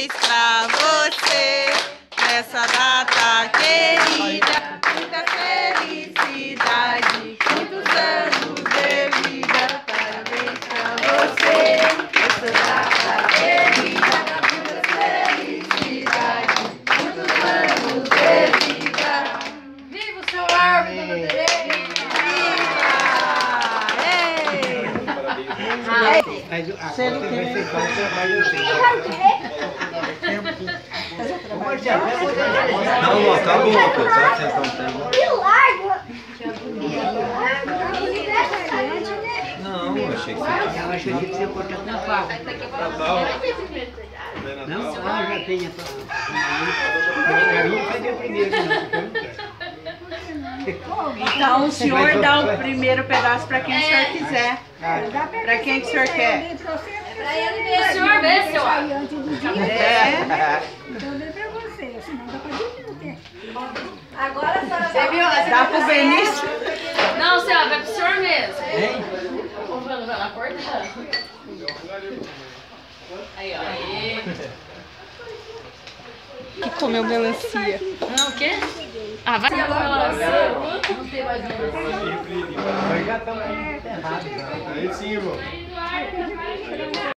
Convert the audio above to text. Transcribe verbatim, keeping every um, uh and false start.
parabéns pra você nessa data querida. Muita felicidade, muitos anos de vida. Parabéns pra você nessa data querida. Muita felicidade, muitos anos de vida. Viva o seu árvore, dona Tereza! Mas a você vai ser falsa, mas eu sei. Não, acabou, pô. Só sentar um tempo. Não, eu achei que você... Eu achei que você cortar com a faca. Não, ah, já tem essa... Eu não fazia primeiro, não. Então o senhor dá o primeiro pedaço para quem o senhor quiser. Para quem que o senhor quer? O senhor vê, seu amigo. É. Então eu dei pra você, senão dá pra dividir. Agora a senhora Você viu? Dá pro Benício? Não, senhora, vai pro senhor mesmo. Hein? Vai lá cortar. Aí, ó. Aí. Que comeu melancia. Não, o quê? Ah, vai melancia. Não tem mais melancia. Nós já estamos errados. Aí sim, irmão.